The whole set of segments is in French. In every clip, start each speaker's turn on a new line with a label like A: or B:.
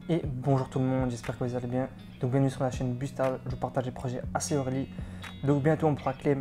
A: Et bonjour tout le monde, j'espère que vous allez bien. Donc bienvenue sur la chaîne Bustal, je partage des projets assez early. Donc bientôt on pourra claim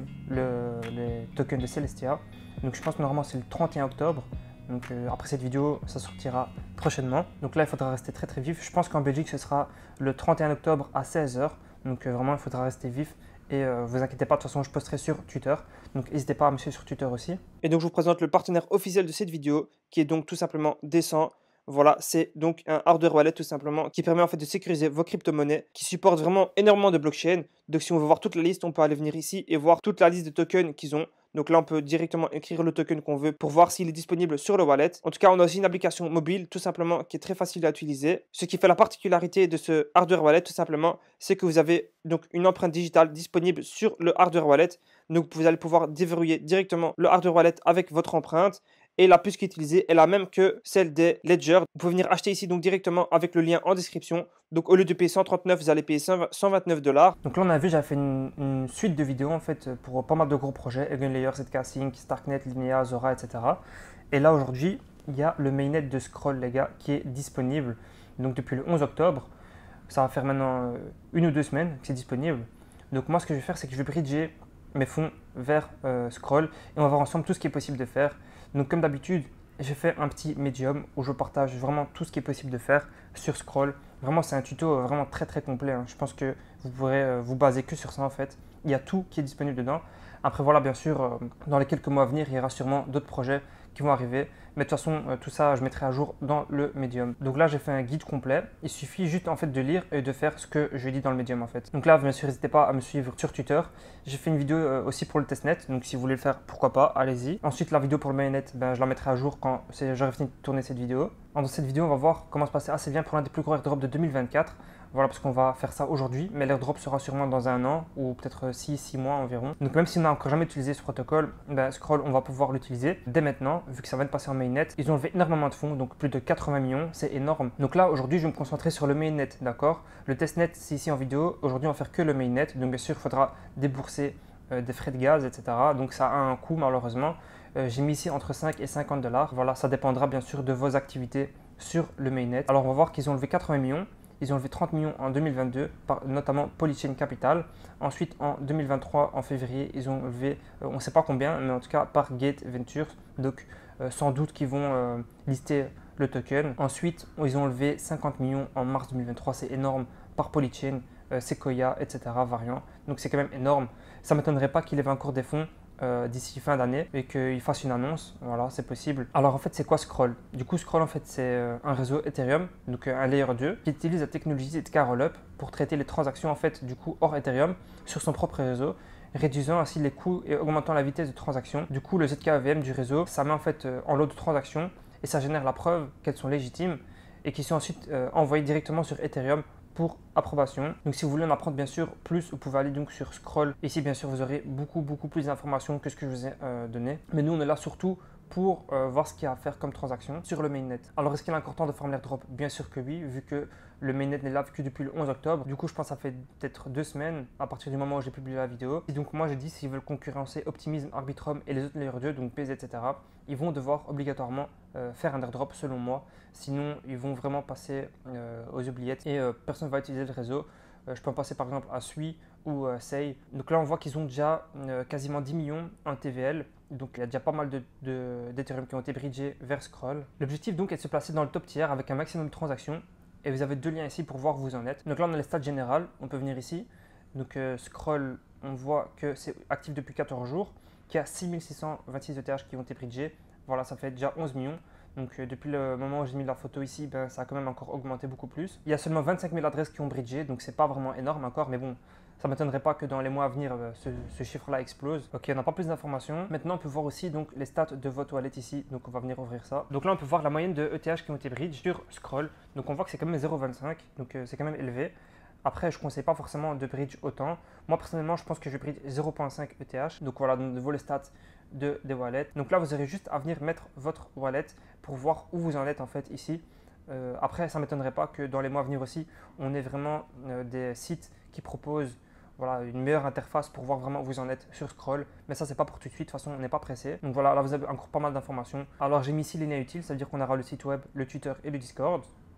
A: les tokens de Celestia. Donc je pense que normalement c'est le 31 octobre. Donc après cette vidéo, ça sortira prochainement. Donc là il faudra rester très vif. Je pense qu'en Belgique ce sera le 31 octobre à 16 h. Donc vraiment il faudra rester vif. Et vous inquiétez pas, de toute façon je posterai sur Twitter. Donc n'hésitez pas à me suivre sur Twitter aussi. Et donc je vous présente le partenaire officiel de cette vidéo qui est donc tout simplement Descent. Voilà, c'est donc un hardware wallet tout simplement qui permet en fait de sécuriser vos crypto-monnaies, qui supporte vraiment énormément de blockchains. Donc si on veut voir toute la liste, on peut aller venir ici et voir toute la liste de tokens qu'ils ont. Donc là, on peut directement écrire le token qu'on veut pour voir s'il est disponible sur le wallet. En tout cas, on a aussi une application mobile tout simplement qui est très facile à utiliser. Ce qui fait la particularité de ce hardware wallet tout simplement, c'est que vous avez donc une empreinte digitale disponible sur le hardware wallet. Donc vous allez pouvoir déverrouiller directement le hardware wallet avec votre empreinte. Et la puce qui est utilisée est la même que celle des Ledger. Vous pouvez venir acheter ici donc directement avec le lien en description. Donc au lieu de payer 139, vous allez payer 129 $. Donc là on a vu, j'avais fait une suite de vidéos en fait pour pas mal de gros projets, Eigenlayer, ZK-Sync, Starknet, Linea, Zora, etc. Et là aujourd'hui, il y a le mainnet de Scroll les gars qui est disponible. Donc depuis le 11 octobre, ça va faire maintenant une ou deux semaines que c'est disponible. Donc moi ce que je vais faire, c'est que je vais bridger mes fonds vers Scroll et on va voir ensemble tout ce qui est possible de faire. Donc comme d'habitude, j'ai fait un petit médium où je partage vraiment tout ce qui est possible de faire sur Scroll. Vraiment, c'est un tuto vraiment très complet, hein. Je pense que vous pourrez vous baser que sur ça en fait. Il y a tout qui est disponible dedans. Après voilà, bien sûr, dans les quelques mois à venir, il y aura sûrement d'autres projets qui vont arriver. Mais de toute façon, tout ça, je mettrai à jour dans le Medium. Donc là, j'ai fait un guide complet. Il suffit juste en fait de lire et de faire ce que je dis dans le Medium en fait. Donc là, bien sûr, n'hésitez pas à me suivre sur Twitter. J'ai fait une vidéo aussi pour le testnet. Donc si vous voulez le faire, pourquoi pas, allez-y. Ensuite, la vidéo pour le mainnet, ben, je la mettrai à jour quand j'aurai fini de tourner cette vidéo. Dans cette vidéo, on va voir comment se passer assez bien pour l'un des plus gros airdrops de 2024. Voilà, parce qu'on va faire ça aujourd'hui, mais l'airdrop sera sûrement dans un an ou peut-être 6 mois environ. Donc même si on n'a encore jamais utilisé ce protocole, ben, Scroll, on va pouvoir l'utiliser dès maintenant, vu que ça va de passer en mainnet. Ils ont levé énormément de fonds, donc plus de 80 millions, c'est énorme. Donc là, aujourd'hui, je vais me concentrer sur le mainnet, d'accord? Le testnet, c'est ici en vidéo. Aujourd'hui, on va faire que le mainnet, donc bien sûr, il faudra débourser des frais de gaz, etc. Donc ça a un coût malheureusement. J'ai mis ici entre 5 et 50 $. Voilà, ça dépendra bien sûr de vos activités sur le mainnet. Alors on va voir qu'ils ont levé 80 millions. Ils ont levé 30 millions en 2022, notamment Polychain Capital. Ensuite, en 2023, en février, ils ont levé, on ne sait pas combien, mais en tout cas par Gate Ventures. Donc, sans doute qu'ils vont lister le token. Ensuite, ils ont levé 50 millions en mars 2023. C'est énorme par Polychain, Sequoia, etc. Variant. Donc, c'est quand même énorme. Ça ne m'étonnerait pas qu'il lève encore des fonds d'ici fin d'année et qu'il fasse une annonce. Voilà, c'est possible. Alors en fait, c'est quoi Scroll? Du coup, Scroll en fait, c'est un réseau Ethereum, donc un layer 2 qui utilise la technologie ZK Rollup pour traiter les transactions en fait du coup hors Ethereum sur son propre réseau, réduisant ainsi les coûts et augmentant la vitesse de transaction. Du coup, le ZK EVM du réseau, ça met en fait en lot de transactions et ça génère la preuve qu'elles sont légitimes et qui sont ensuite envoyées directement sur Ethereum pour approbation. Donc si vous voulez en apprendre bien sûr plus, vous pouvez aller donc sur Scroll. Ici bien sûr vous aurez beaucoup plus d'informations que ce que je vous ai donné. Mais nous on est là surtout pour voir ce qu'il y a à faire comme transaction sur le mainnet. Alors est-ce qu'il est encore temps de faire l'airdrop? Bien sûr que oui, vu que le mainnet n'est là que depuis le 11 octobre. Du coup je pense que ça fait peut-être 2 semaines à partir du moment où j'ai publié la vidéo. Et donc moi j'ai dit s'ils veulent concurrencer Optimism, Arbitrum et les autres layer 2, donc PZ, etc., ils vont devoir obligatoirement faire un airdrop selon moi. Sinon ils vont vraiment passer aux oubliettes et personne ne va utiliser le réseau. Je peux en passer par exemple à Sui ou Sei. Donc là, on voit qu'ils ont déjà quasiment 10 millions en TVL. Donc il y a déjà pas mal d'Ethereum qui ont été bridgés vers Scroll. L'objectif donc est de se placer dans le top tier avec un maximum de transactions. Et vous avez 2 liens ici pour voir où vous en êtes. Donc là, on a les stats générales. On peut venir ici. Donc Scroll, on voit que c'est actif depuis 14 jours. Qu'il y a 6626 ETH qui ont été bridgés. Voilà, ça fait déjà 11 millions. Donc depuis le moment où j'ai mis la photo ici, ben, ça a quand même encore augmenté beaucoup plus. Il y a seulement 25 000 adresses qui ont bridgé, donc c'est pas vraiment énorme encore, mais bon, ça ne m'étonnerait pas que dans les mois à venir, ce chiffre-là explose. Ok, on n'a pas plus d'informations. Maintenant, on peut voir aussi donc, les stats de votre wallet ici, donc on va venir ouvrir ça. Donc là, on peut voir la moyenne de ETH qui ont été bridge sur Scroll. Donc on voit que c'est quand même 0,25, donc c'est quand même élevé. Après, je ne conseille pas forcément de bridge autant. Moi, personnellement, je pense que je vais bridge 0,5 ETH. Donc voilà, de nouveau les stats des wallets. Donc là, vous aurez juste à venir mettre votre wallet pour voir où vous en êtes en fait ici. Après, ça ne m'étonnerait pas que dans les mois à venir aussi, on ait vraiment des sites qui proposent voilà, une meilleure interface pour voir vraiment où vous en êtes sur Scroll. Mais ça, c'est pas pour tout de suite. De toute façon, on n'est pas pressé. Donc voilà, là, vous avez encore pas mal d'informations. Alors, j'ai mis ici les liens utiles. Ça veut dire qu'on aura le site web, le Twitter et le Discord.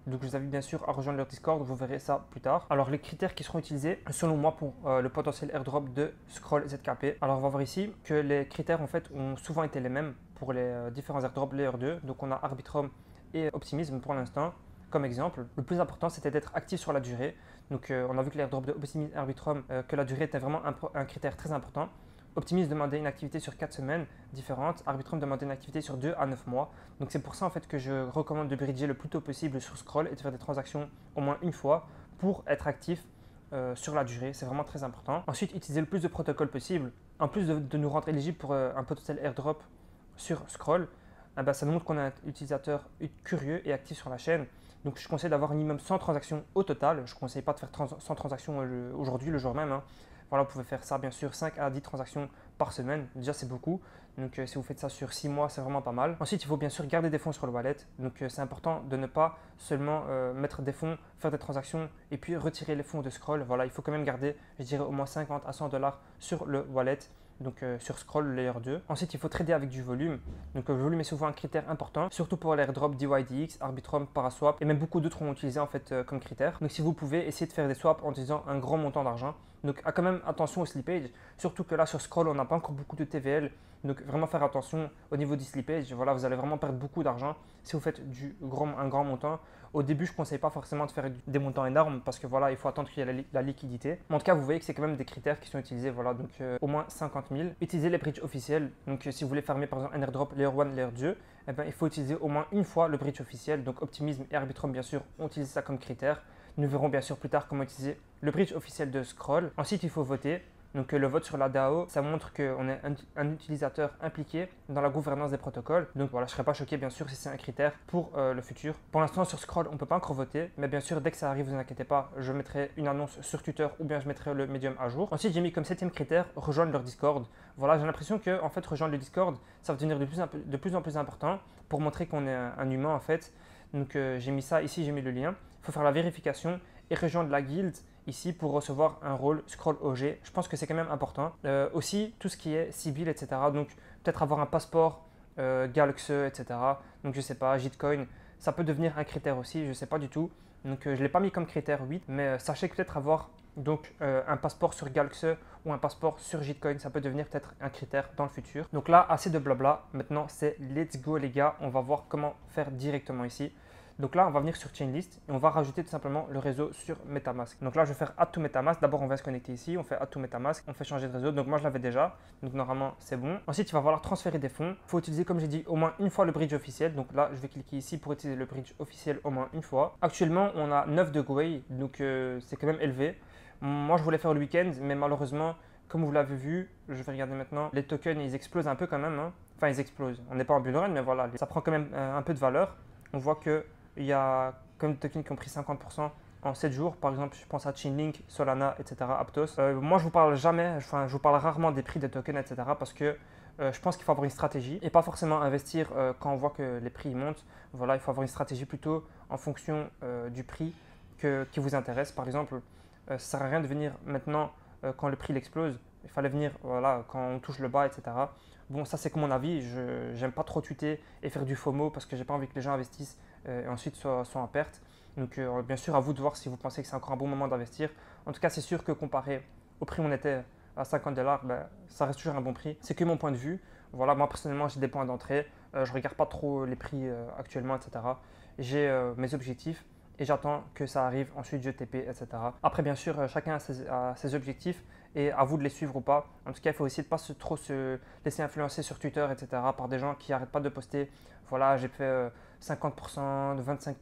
A: Donc je vous invite bien sûr à rejoindre leur Discord, vous verrez ça plus tard. Alors les critères qui seront utilisés selon moi pour le potentiel airdrop de Scroll ZKP. Alors on va voir ici que les critères en fait ont souvent été les mêmes pour les différents airdrops Layer 2. Donc on a Arbitrum et Optimism pour l'instant. Comme exemple, le plus important c'était d'être actif sur la durée. Donc on a vu que l'airdrop de Optimism et Arbitrum, que la durée était vraiment un critère très important. Optimism demandait une activité sur 4 semaines différentes, Arbitrum demandait une activité sur 2 à 9 mois. Donc c'est pour ça en fait que je recommande de bridger le plus tôt possible sur Scroll et de faire des transactions au moins une fois pour être actif sur la durée. C'est vraiment très important. Ensuite, utiliser le plus de protocoles possible. En plus de nous rendre éligible pour un potentiel airdrop sur Scroll, ça nous montre qu'on est un utilisateur curieux et actif sur la chaîne. Donc je conseille d'avoir un minimum 100 transactions au total. Je ne conseille pas de faire 100 transactions aujourd'hui, le jour même. Voilà, vous pouvez faire ça bien sûr 5 à 10 transactions par semaine. Déjà, c'est beaucoup. Donc, si vous faites ça sur 6 mois, c'est vraiment pas mal. Ensuite, il faut bien sûr garder des fonds sur le wallet. Donc, c'est important de ne pas seulement mettre des fonds, faire des transactions et puis retirer les fonds de Scroll. Voilà, il faut quand même garder, je dirais, au moins 50 à 100 dollars sur le wallet. Donc sur Scroll Layer 2. Ensuite, il faut trader avec du volume. Donc le volume est souvent un critère important, surtout pour l'airdrop DYDX, Arbitrum, Paraswap et même beaucoup d'autres ont utilisé en fait comme critère. Donc si vous pouvez essayer de faire des swaps en utilisant un grand montant d'argent. Donc quand même attention au slippage, surtout que là sur Scroll on n'a pas encore beaucoup de TVL. Donc vraiment faire attention au niveau du slippage. Voilà, vous allez vraiment perdre beaucoup d'argent si vous faites un grand montant. Au début, je ne conseille pas forcément de faire des montants énormes parce que voilà, il faut attendre qu'il y ait la liquidité. Mais en tout cas, vous voyez que c'est quand même des critères qui sont utilisés. Voilà, donc au moins 50 000. Utilisez les bridges officiels. Donc si vous voulez farmer par exemple un airdrop Layer 1, Layer 2, il faut utiliser au moins une fois le bridge officiel. Donc Optimism et Arbitrum, bien sûr, ont utilisé ça comme critère. Nous verrons bien sûr plus tard comment utiliser le bridge officiel de Scroll. Ensuite, il faut voter. Donc le vote sur la DAO, ça montre qu'on est un utilisateur impliqué dans la gouvernance des protocoles. Donc voilà, je ne serais pas choqué bien sûr si c'est un critère pour le futur. Pour l'instant sur Scroll, on ne peut pas encore voter. Mais bien sûr, dès que ça arrive, vous inquiétez pas, je mettrai une annonce sur Twitter ou bien je mettrai le Medium à jour. Ensuite, j'ai mis comme 7e critère, rejoindre leur Discord. Voilà, j'ai l'impression que en fait, rejoindre le Discord, ça va devenir de plus en plus important pour montrer qu'on est un humain en fait. Donc j'ai mis ça, ici j'ai mis le lien. Il faut faire la vérification et rejoindre la guilde ici pour recevoir un rôle Scroll OG. Je pense que c'est quand même important. Aussi, tout ce qui est Sibyl, etc. Donc, peut-être avoir un passeport Galaxy, etc. Donc, je ne sais pas, Gitcoin, ça peut devenir un critère aussi, je ne sais pas du tout. Donc, je ne l'ai pas mis comme critère 8, mais sachez que peut-être avoir donc, un passeport sur Galaxy ou un passeport sur Gitcoin, ça peut devenir peut-être un critère dans le futur. Donc là, assez de blabla. Maintenant, c'est let's go les gars. On va voir comment faire directement ici. Donc là, on va venir sur Chainlist et on va rajouter tout simplement le réseau sur MetaMask. Donc là, je vais faire Add to MetaMask. D'abord, on va se connecter ici. On fait Add to MetaMask. On fait changer de réseau. Donc moi, je l'avais déjà. Donc normalement, c'est bon. Ensuite, il va falloir transférer des fonds. Il faut utiliser, comme j'ai dit, au moins une fois le bridge officiel. Donc là, je vais cliquer ici pour utiliser le bridge officiel au moins une fois. Actuellement, on a 9 de Gwei. Donc c'est quand même élevé. Moi, je voulais faire le week-end, mais malheureusement, comme vous l'avez vu, je vais regarder maintenant, les tokens, ils explosent un peu quand même. Enfin, ils explosent. On n'est pas en bull run, mais voilà, ça prend quand même un peu de valeur. On voit qu'il y a comme des tokens qui ont pris 50% en 7 jours. Par exemple, je pense à Chainlink, Solana, etc., Aptos. Moi, je vous parle jamais, je vous parle rarement des prix des tokens, etc., parce que je pense qu'il faut avoir une stratégie et pas forcément investir quand on voit que les prix montent. Voilà, il faut avoir une stratégie plutôt en fonction du prix qui vous intéresse. Par exemple, ça ne sert à rien de venir maintenant quand le prix explose. Il fallait venir voilà, quand on touche le bas, etc. Bon, ça c'est que mon avis. Je n'aime pas trop tweeter et faire du FOMO parce que j'ai pas envie que les gens investissent et ensuite soient en perte. Donc bien sûr, à vous de voir si vous pensez que c'est encore un bon moment d'investir. En tout cas, c'est sûr que comparé au prix où on était à 50 $, ça reste toujours un bon prix. C'est que mon point de vue. Voilà, moi personnellement, j'ai des points d'entrée. Je ne regarde pas trop les prix actuellement, etc. J'ai mes objectifs et j'attends que ça arrive. Ensuite, je TP, etc. Après, bien sûr, chacun a ses objectifs et à vous de les suivre ou pas. En tout cas, il faut essayer de ne pas trop se laisser influencer sur Twitter, etc. par des gens qui n'arrêtent pas de poster. Voilà, j'ai fait 50%,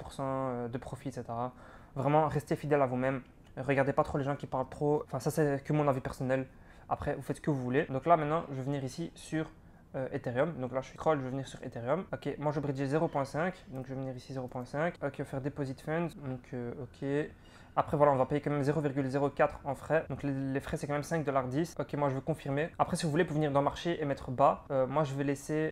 A: 25% de profit, etc. Vraiment, restez fidèle à vous-même. Regardez pas trop les gens qui parlent trop. Enfin, ça, c'est que mon avis personnel. Après, vous faites ce que vous voulez. Donc là, maintenant, je vais venir ici sur Ethereum. Donc là, je suis scroll, je vais venir sur Ethereum. Ok, moi, je bridge 0.5. Donc, je vais venir ici 0.5. Ok, on va faire Deposit Funds. Donc, ok. Après, voilà, on va payer quand même 0,04 en frais. Donc, les frais, c'est quand même 5,10 $. Ok, moi, je veux confirmer. Après, si vous voulez, vous pouvez venir dans marché et mettre bas. Moi, je vais laisser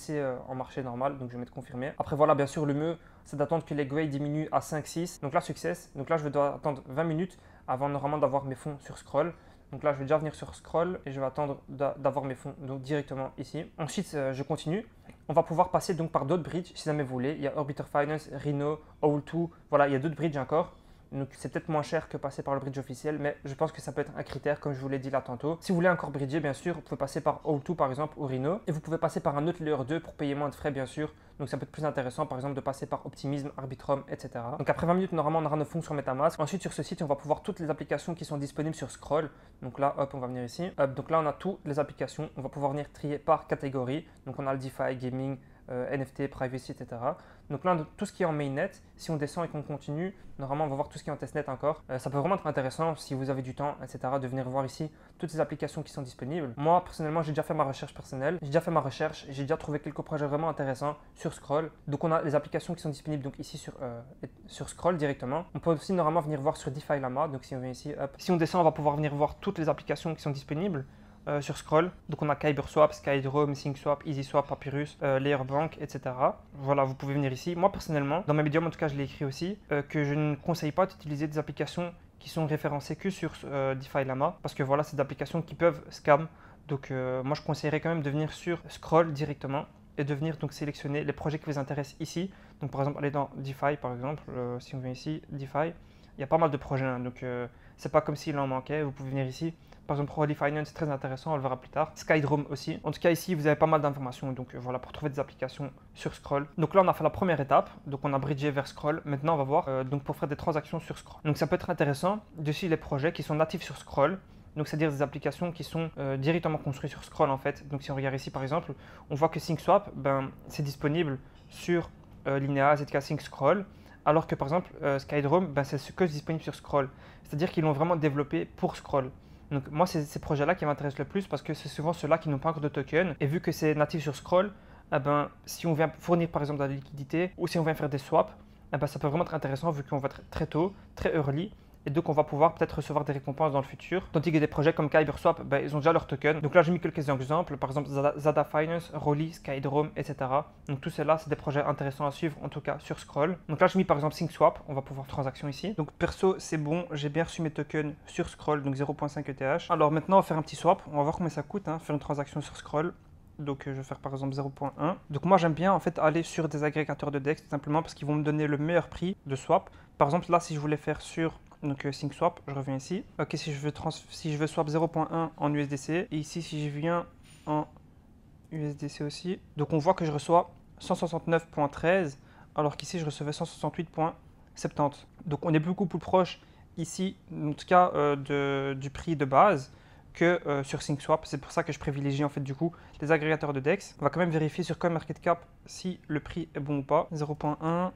A: en marché normal. Donc, je vais mettre confirmer. Après, voilà, bien sûr, le mieux, c'est d'attendre que les Gwei diminuent à 5,6. Donc là, success. Donc là, je vais devoir attendre 20 minutes avant normalement d'avoir mes fonds sur scroll. Donc là, je vais déjà venir sur Scroll et je vais attendre d'avoir mes fonds donc directement ici. Ensuite, je continue. On va pouvoir passer donc par d'autres bridges si jamais vous voulez. Il y a Orbiter Finance, Rhino, Owl2. Voilà, il y a d'autres bridges encore. Donc c'est peut-être moins cher que passer par le bridge officiel, mais je pense que ça peut être un critère, comme je vous l'ai dit là tantôt. Si vous voulez encore bridger, bien sûr, vous pouvez passer par Owl2 par exemple ou Rhino. Et vous pouvez passer par un autre layer 2 pour payer moins de frais, bien sûr. Donc ça peut être plus intéressant, par exemple, de passer par Optimism, Arbitrum, etc. Donc après 20 minutes, normalement, on aura nos fonds sur MetaMask. Ensuite, sur ce site, on va pouvoir toutes les applications qui sont disponibles sur Scroll. Donc là, hop, on va venir ici. Hop, donc là, on a toutes les applications. On va pouvoir venir trier par catégorie. Donc on a le DeFi, Gaming, NFT, Privacy, etc. Donc là, tout ce qui est en mainnet, si on descend et qu'on continue, normalement, on va voir tout ce qui est en testnet encore. Ça peut vraiment être intéressant si vous avez du temps, etc., de venir voir ici toutes ces applications qui sont disponibles. Moi, personnellement, j'ai déjà fait ma recherche personnelle. J'ai déjà fait ma recherche. J'ai déjà trouvé quelques projets vraiment intéressants sur Scroll. Donc, on a les applications qui sont disponibles donc ici sur Scroll directement. On peut aussi normalement venir voir sur DeFi Lama. Donc, si on vient ici, hop. Si on descend, on va pouvoir venir voir toutes les applications qui sont disponibles. Sur Scroll. Donc on a KyberSwap, SkyDrome, SyncSwap, EasySwap, Papyrus, Layerbank, etc. Voilà, vous pouvez venir ici. Moi personnellement, dans ma Medium en tout cas, je l'ai écrit aussi, que je ne conseille pas d'utiliser des applications qui sont référencées que sur DeFi Lama, parce que voilà, c'est des applications qui peuvent scam. Donc moi je conseillerais quand même de venir sur Scroll directement et de venir donc sélectionner les projets qui vous intéressent ici. Donc par exemple, aller dans DeFi par exemple, si on vient ici, DeFi, il y a pas mal de projets, hein, donc c'est pas comme s'il en manquait. Vous pouvez venir ici. Par exemple, Holy Finance, c'est très intéressant, on le verra plus tard. SkyDrome aussi. En tout cas, ici, vous avez pas mal d'informations. Donc voilà, pour trouver des applications sur Scroll. Donc là, on a fait la première étape. Donc on a bridgé vers Scroll. Maintenant, on va voir donc pour faire des transactions sur Scroll. Donc ça peut être intéressant de suivre les projets qui sont natifs sur Scroll. Donc c'est-à-dire des applications qui sont directement construites sur Scroll en fait. Donc si on regarde ici par exemple, on voit que SyncSwap, c'est disponible sur Linea, ZK Sync Scroll. Alors que par exemple, SkyDrome, c'est que disponible sur Scroll. C'est-à-dire qu'ils l'ont vraiment développé pour Scroll. Donc moi, c'est ces projets-là qui m'intéressent le plus parce que c'est souvent ceux-là qui n'ont pas encore de token. Et vu que c'est natif sur Scroll, si on vient fournir par exemple de la liquidité ou si on vient faire des swaps, ça peut vraiment être intéressant vu qu'on va être très tôt, très early. Et donc on va pouvoir peut-être recevoir des récompenses dans le futur. Tandis que des projets comme KyberSwap, ils ont déjà leur token. Donc là j'ai mis quelques exemples, par exemple Zada Finance, Rolly, SkyDrome, etc. Donc tout cela c'est des projets intéressants à suivre en tout cas sur Scroll. Donc là j'ai mis par exemple SyncSwap, on va pouvoir transaction ici. Donc perso c'est bon, j'ai bien reçu mes tokens sur Scroll, donc 0.5 ETH. Alors maintenant on va faire un petit swap, on va voir combien ça coûte, faire une transaction sur Scroll. Donc je vais faire par exemple 0.1. Donc moi j'aime bien en fait aller sur des agrégateurs de DEX tout simplement parce qu'ils vont me donner le meilleur prix de swap. Par exemple là si je voulais faire sur SyncSwap, je reviens ici. Ok, si je veux swap 0.1 en USDC et ici si je viens en USDC aussi. Donc on voit que je reçois 169.13 alors qu'ici je recevais 168.70. Donc on est beaucoup plus proche ici en tout cas du prix de base que sur SyncSwap. C'est pour ça que je privilégie en fait du coup les agrégateurs de DEX. On va quand même vérifier sur CoinMarketCap si le prix est bon ou pas. 0.1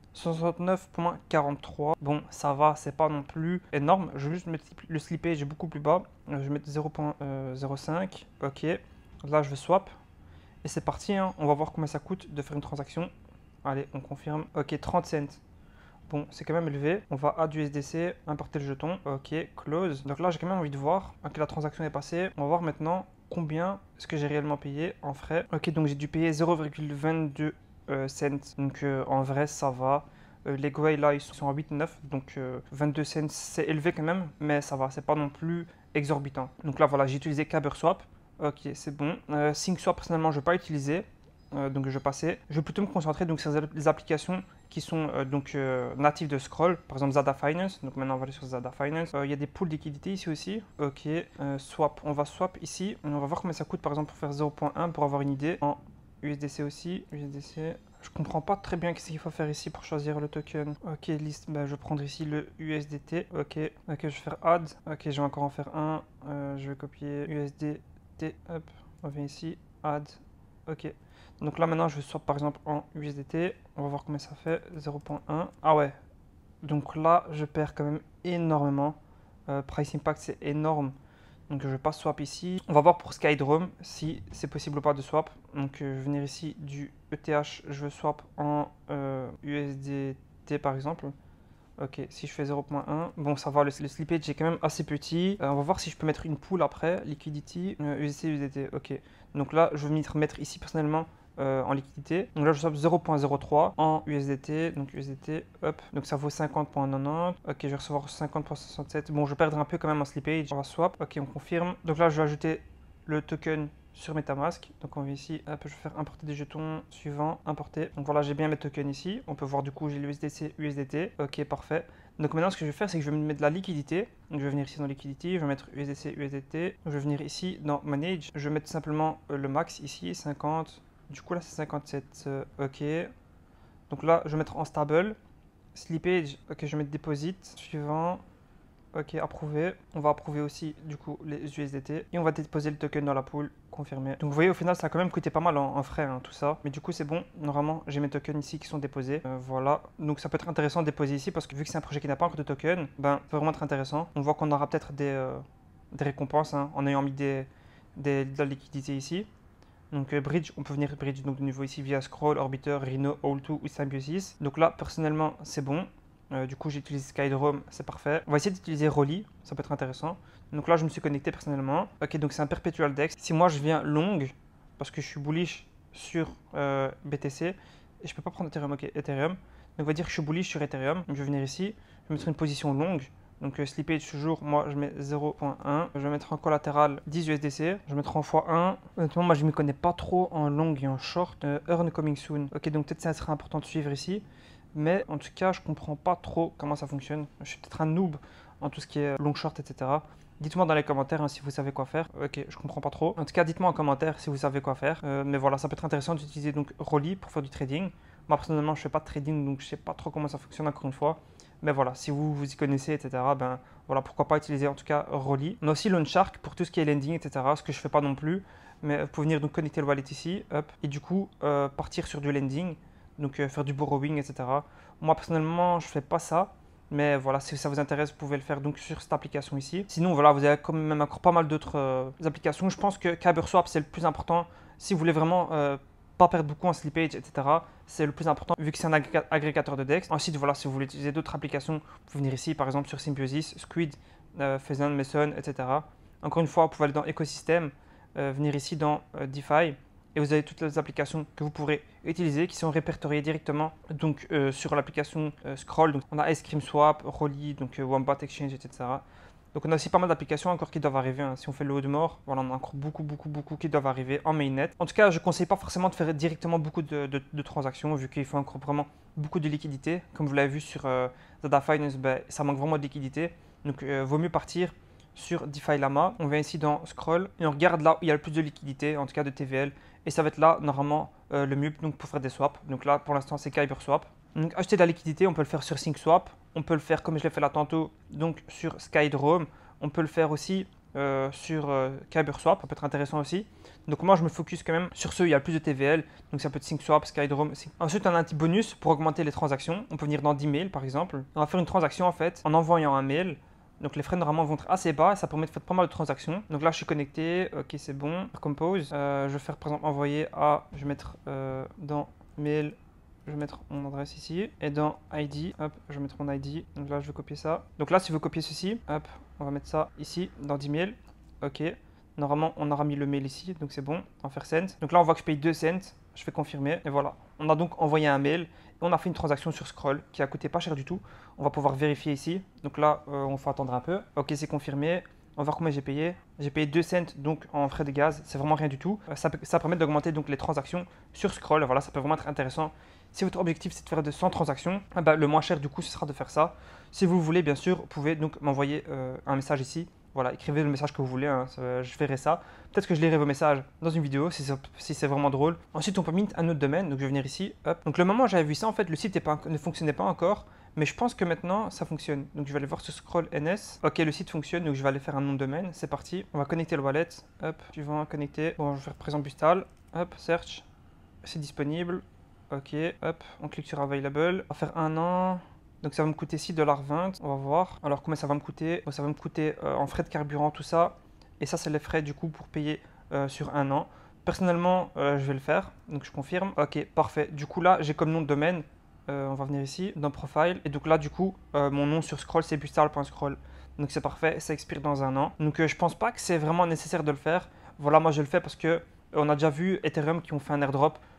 A: 69.43. Bon, ça va, c'est pas non plus énorme. Je vais juste mettre le slippage beaucoup plus bas. Je vais mettre 0.05. Ok. Là, je vais swap. Et c'est parti. On va voir combien ça coûte de faire une transaction. Allez, on confirme. Ok, 30 cents. Bon, c'est quand même élevé. On va add USDC, importer le jeton. Ok, close. Donc là, j'ai quand même envie de voir que la transaction est passée. On va voir maintenant combien est-ce que j'ai réellement payé en frais. Ok, donc j'ai dû payer 0,22 cents. Donc en vrai ça va. Les Gwei là ils sont à 8,9 donc 22 cents c'est élevé quand même mais ça va, c'est pas non plus exorbitant. Donc là voilà, j'ai utilisé KyberSwap. Ok, c'est bon. SyncSwap personnellement je ne vais pas utiliser. Donc je vais passer. Je vais plutôt me concentrer donc sur les applications qui sont natives de Scroll, par exemple Zada Finance. Donc maintenant on va aller sur Zada Finance. Il y a des pools de liquidité ici aussi. Ok, swap, on va swap ici. On va voir combien ça coûte par exemple pour faire 0.1 pour avoir une idée. En USDC aussi, USDC. Je comprends pas très bien qu'est-ce qu'il faut faire ici pour choisir le token. Ok, liste, je vais prendre ici le USDT. Ok, je vais faire add. Ok, je vais encore en faire un. Je vais copier USDT. Hop, on vient ici, add. Ok. Donc là maintenant je vais swap par exemple en USDT. On va voir combien ça fait. 0.1. Ah ouais. Donc là je perds quand même énormément. Price impact c'est énorme. Donc je vais pas swap ici. On va voir pour SkyDrome si c'est possible ou pas de swap. Donc je vais venir ici du ETH, je veux swap en USDT par exemple. Ok, si je fais 0.1, bon ça va, le slippage est quand même assez petit. On va voir si je peux mettre une pool après, liquidity, USDC, USDT, ok. Donc là je vais mettre ici personnellement en liquidité. Donc là, je swap 0.03 en USDT. Donc USDT, hop. Donc ça vaut 50.90. Ok, je vais recevoir 50.67. Bon, je perdrai un peu quand même en slippage. On va swap. Ok, on confirme. Donc là, je vais ajouter le token sur MetaMask. Donc on va ici, hop, je vais faire importer des jetons. Suivant, importer. Donc voilà, j'ai bien mes tokens ici. On peut voir du coup, j'ai l'USDC, USDT. Ok, parfait. Donc maintenant, ce que je vais faire, c'est que je vais mettre de la liquidité. Donc je vais venir ici dans Liquidity, je vais mettre USDC, USDT. Je vais venir ici dans Manage. Je vais mettre simplement le max ici, 50. Du coup là, c'est 57. Ok. Donc là, je vais mettre en stable. Slippage, ok, je vais mettre Deposit. Suivant. Ok, approuvé. On va approuver aussi du coup les USDT et on va déposer le token dans la pool, confirmé. Donc vous voyez, au final ça a quand même coûté pas mal en frais, hein, tout ça. Mais du coup c'est bon, normalement j'ai mes tokens ici qui sont déposés. Voilà, donc ça peut être intéressant de déposer ici parce que vu que c'est un projet qui n'a pas encore de token, ben ça peut vraiment être intéressant. On voit qu'on aura peut-être des récompenses, hein, en ayant mis de la liquidité ici. Donc Bridge, on peut venir Bridge donc de nouveau ici via Scroll, Orbiter, Rhino, All2 ou Symbiosis. Donc là personnellement c'est bon. Du coup, j'utilise Skydrome, c'est parfait. On va essayer d'utiliser Rolly, ça peut être intéressant. Donc là, je me suis connecté personnellement. Ok, donc c'est un Perpetual DEX. Si moi, je viens long, parce que je suis bullish sur BTC, et je peux pas prendre Ethereum, ok, Ethereum. Donc on va dire que je suis bullish sur Ethereum. Donc je vais venir ici, je vais mettre une position longue. Donc slippage toujours, moi je mets 0.1. Je vais mettre en collatéral 10 USDC. Je vais mettre en x1. Honnêtement, moi je ne m'y connais pas trop en long et en short. Earn coming soon. Ok, donc peut-être ça sera important de suivre ici. Mais en tout cas, je comprends pas trop comment ça fonctionne. Je suis peut-être un noob en tout ce qui est long short, etc. Dites-moi dans les commentaires, hein, si vous savez quoi faire. Ok, je comprends pas trop. En tout cas, dites-moi en commentaire si vous savez quoi faire. Mais voilà, ça peut être intéressant d'utiliser donc Rolly pour faire du trading. Moi personnellement, je fais pas de trading, donc je sais pas trop comment ça fonctionne encore une fois. Mais voilà, si vous vous y connaissez, etc., ben voilà, pourquoi pas utiliser en tout cas Rolly. On a aussi Loanshark pour tout ce qui est lending, etc., ce que je fais pas non plus. Mais vous pouvez venir donc connecter le wallet ici, hop, et du coup partir sur du lending. Donc faire du borrowing, etc. Moi personnellement, je fais pas ça. Mais voilà, si ça vous intéresse, vous pouvez le faire donc sur cette application ici. Sinon, voilà, vous avez quand même encore pas mal d'autres applications. Je pense que KyberSwap, c'est le plus important. Si vous voulez vraiment pas perdre beaucoup en slippage, etc., c'est le plus important vu que c'est un agrégateur de DEX. Ensuite, voilà, si vous voulez utiliser d'autres applications, vous pouvez venir ici, par exemple, sur Symbiosis, Squid, Pheasant, Mason, etc. Encore une fois, vous pouvez aller dans Écosystème, venir ici dans DeFi. Et vous avez toutes les applications que vous pourrez utiliser qui sont répertoriées directement donc, sur l'application Scroll. Donc, on a Ice Cream Swap, Rolly, donc Wombat Exchange, etc. Donc on a aussi pas mal d'applications encore qui doivent arriver. Hein. Si on fait le haut de mort, voilà, on a encore beaucoup qui doivent arriver en mainnet. En tout cas, je ne conseille pas forcément de faire directement beaucoup de transactions vu qu'il faut encore vraiment beaucoup de liquidité. Comme vous l'avez vu sur Zada Finance, ben, ça manque vraiment de liquidité. Donc vaut mieux partir sur DeFi Lama. On vient ici dans Scroll et on regarde là où il y a le plus de liquidité, en tout cas de TVL. Et ça va être là, normalement, le mieux donc, pour faire des swaps. Donc là, pour l'instant, c'est KyberSwap. Donc acheter de la liquidité, on peut le faire sur SyncSwap. On peut le faire, comme je l'ai fait là tantôt, donc sur Skydrome. On peut le faire aussi sur KyberSwap. Ça peut être intéressant aussi. Donc moi, je me focus quand même sur ceux où il y a le plus de TVL. Donc ça peut être SyncSwap, Skydrome. Ensuite, on a un petit bonus pour augmenter les transactions. On peut venir dans 10 mails, par exemple. On va faire une transaction, en fait, en envoyant un mail. Donc les frais normalement vont être assez bas et ça permet de faire pas mal de transactions. Donc là je suis connecté, ok c'est bon. Compose, je vais faire par exemple envoyer à, je vais mettre dans mail, je vais mettre mon adresse ici. Et dans ID, hop, je vais mettre mon ID. Donc là je vais copier ça. Donc là si vous copiez ceci, hop, on va mettre ça ici dans 10 mails. Ok, normalement on aura mis le mail ici, donc c'est bon, on va faire send. Donc là on voit que je paye 2 cents, je fais confirmer et voilà. On a donc envoyé un mail. Et on a fait une transaction sur Scroll qui a coûté pas cher du tout. On va pouvoir vérifier ici. Donc là, on faut attendre un peu. Ok, c'est confirmé. On va voir combien j'ai payé. J'ai payé 2 cents donc en frais de gaz. C'est vraiment rien du tout. Ça permet d'augmenter donc les transactions sur Scroll. Voilà, ça peut vraiment être intéressant. Si votre objectif c'est de faire de 100 transactions, le moins cher du coup ce sera de faire ça. Si vous voulez, bien sûr, vous pouvez donc m'envoyer un message ici. Voilà, écrivez le message que vous voulez, hein, je verrai ça. Peut-être que je lirai vos messages dans une vidéo si c'est vraiment drôle. Ensuite, on peut mint un autre domaine, donc je vais venir ici. Hop. Donc le moment où j'avais vu ça, en fait, le site ne fonctionnait pas encore, mais je pense que maintenant, ça fonctionne. Donc je vais aller voir sur Scroll NS. Ok, le site fonctionne, donc je vais aller faire un nom de domaine. C'est parti. On va connecter le wallet. Hop, suivant, connecter. Bon, je vais faire présent Bustal. Hop, search. C'est disponible. Ok, hop, on clique sur Available. On va faire un an. Donc ça va me coûter 6,20 $, on va voir. Alors combien ça va me coûter? Ça va me coûter en frais de carburant, tout ça. Et ça, c'est les frais du coup pour payer sur un an. Personnellement, je vais le faire, donc je confirme. Ok, parfait. Du coup là, j'ai comme nom de domaine, on va venir ici, dans Profile. Et donc là, du coup, mon nom sur Scroll, c'est bustal.scroll. Donc c'est parfait, ça expire dans un an. Donc je pense pas que c'est vraiment nécessaire de le faire. Voilà, moi je le fais parce que on a déjà vu Ethereum qui ont fait un airdrop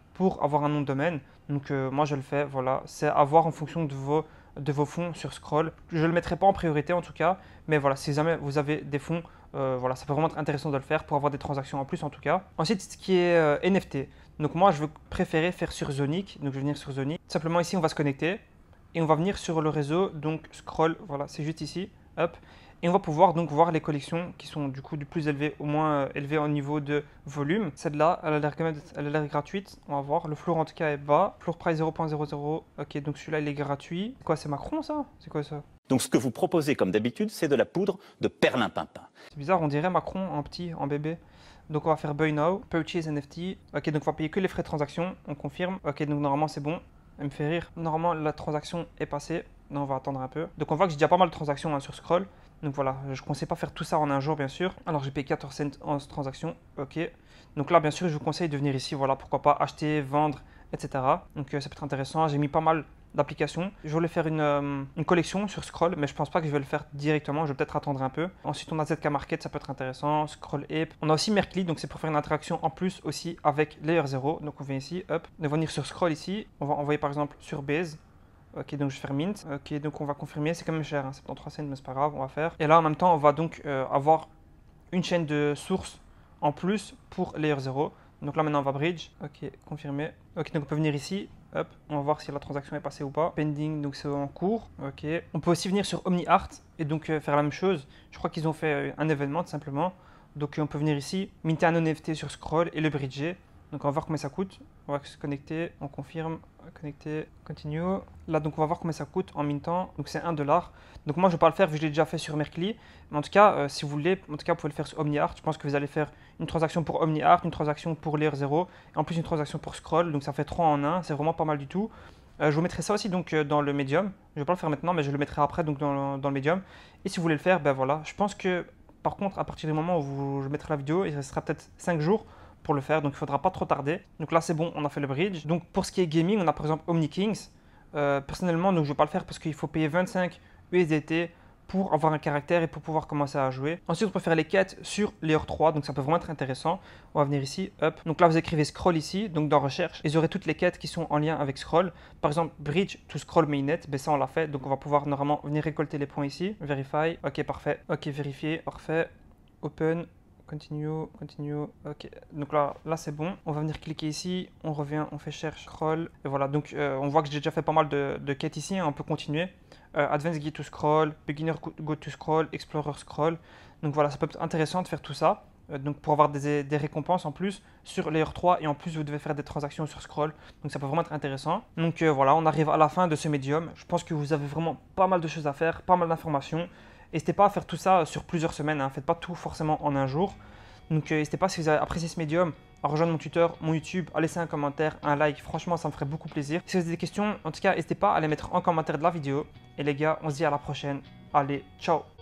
A: pour avoir un nom de domaine. Donc moi je le fais, voilà, c'est à voir en fonction de vos fonds sur Scroll. Je ne le mettrai pas en priorité en tout cas, mais voilà, si jamais vous avez des fonds, voilà, ça peut vraiment être intéressant de le faire pour avoir des transactions en plus en tout cas. Ensuite, ce qui est NFT. Donc moi je veux préférer faire sur Zonic, donc je vais venir sur Zonic. Simplement ici on va se connecter et on va venir sur le réseau, donc Scroll, voilà, c'est juste ici, hop. Et on va pouvoir donc voir les collections qui sont du coup du plus élevé au moins élevé au niveau de volume. Celle-là, elle a l'air gratuite. On va voir. Le floor en tout cas est bas. Floor price 0.00. Ok, donc celui-là il est gratuit. C'est quoi, c'est Macron ça? C'est quoi ça?
B: Donc ce que vous proposez comme d'habitude, c'est de la poudre de perlimpinpin.
A: C'est bizarre, on dirait Macron en petit, en bébé. Donc on va faire Buy Now, Purchase NFT. Ok, donc on va payer que les frais de transaction. On confirme. Ok, donc normalement c'est bon. Elle me fait rire. Normalement la transaction est passée. Non, on va attendre un peu. Donc on voit que j'ai déjà pas mal de transactions sur Scroll. Donc voilà, je ne conseille pas faire tout ça en un jour bien sûr. Alors j'ai payé 14 cents en transaction, ok. Donc là bien sûr je vous conseille de venir ici, voilà, pourquoi pas acheter, vendre, etc. Donc ça peut être intéressant, j'ai mis pas mal d'applications. Je voulais faire une collection sur Scroll, mais je pense pas que je vais le faire directement, je vais peut-être attendre un peu. Ensuite on a ZK Market, ça peut être intéressant, Scroll Ape. On a aussi Mercli, donc c'est pour faire une interaction en plus aussi avec Layer 0. Donc on vient ici, hop, on va venir sur Scroll ici, on va envoyer par exemple sur Base. Ok, donc je vais faire mint. Ok, donc on va confirmer. C'est quand même cher, hein, 73 cents, mais c'est pas grave, on va faire. Et là, en même temps, on va donc avoir une chaîne de sources en plus pour Layer 0. Donc là, maintenant, on va bridge. Ok, confirmer. Ok, donc on peut venir ici. Hop, on va voir si la transaction est passée ou pas. Pending, donc c'est en cours. Ok. On peut aussi venir sur OmniArt et donc faire la même chose. Je crois qu'ils ont fait un événement, tout simplement. Donc on peut venir ici, minter un NFT sur Scroll et le bridger. Donc on va voir combien ça coûte. On va se connecter, on confirme, connecter, continue. Là donc on va voir combien ça coûte en mintant. Donc c'est 1$. Donc moi je ne vais pas le faire vu que je l'ai déjà fait sur Mercli. Mais en tout cas, si vous voulez, en tout cas vous pouvez le faire sur OmniArt. Je pense que vous allez faire une transaction pour OmniArt, une transaction pour Layer 0 et en plus une transaction pour Scroll. Donc ça fait 3 en 1. C'est vraiment pas mal du tout. Je vous mettrai ça aussi donc dans le Medium. Je ne vais pas le faire maintenant mais je le mettrai après donc dans le Medium. Et si vous voulez le faire, ben voilà. Je pense que par contre à partir du moment où je mettrai la vidéo, il restera peut-être 5 jours pour le faire, donc il ne faudra pas trop tarder. Donc là c'est bon, on a fait le bridge. Donc pour ce qui est gaming, on a par exemple OmniKings. Personnellement, donc, je ne vais pas le faire parce qu'il faut payer 25 USDT pour avoir un caractère et pour pouvoir commencer à jouer. Ensuite, on peut faire les quêtes sur Layer 3, donc ça peut vraiment être intéressant. On va venir ici, hop. Donc là, vous écrivez scroll ici, donc dans recherche, et vous aurez toutes les quêtes qui sont en lien avec scroll. Par exemple, bridge to scroll mainnet, ben ça on l'a fait, donc on va pouvoir normalement venir récolter les points ici. Verify, ok parfait, ok vérifier, parfait, open. Continue, continue, ok. Donc là c'est bon. On va venir cliquer ici, on revient, on fait cherche, scroll. Et voilà, donc on voit que j'ai déjà fait pas mal de quêtes ici, hein, on peut continuer. Advanced Guide to Scroll, Beginner Go to Scroll, Explorer Scroll. Donc voilà, ça peut être intéressant de faire tout ça. Donc pour avoir des récompenses en plus sur Layer 3 et en plus vous devez faire des transactions sur Scroll. Donc ça peut vraiment être intéressant. Donc voilà, on arrive à la fin de ce médium. Je pense que vous avez vraiment pas mal de choses à faire, pas mal d'informations. N'hésitez pas à faire tout ça sur plusieurs semaines, hein. Faites pas tout forcément en un jour. Donc n'hésitez pas si vous avez apprécié ce médium à rejoindre mon tuteur, mon YouTube, à laisser un commentaire, un like, franchement ça me ferait beaucoup plaisir. Si vous avez des questions, en tout cas n'hésitez pas à les mettre en commentaire de la vidéo. Et les gars, on se dit à la prochaine. Allez, ciao!